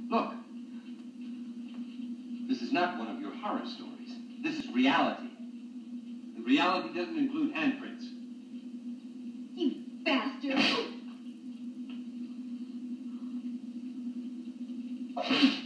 Look. This is not one of your horror stories. This is reality. And reality doesn't include handprints. You bastard!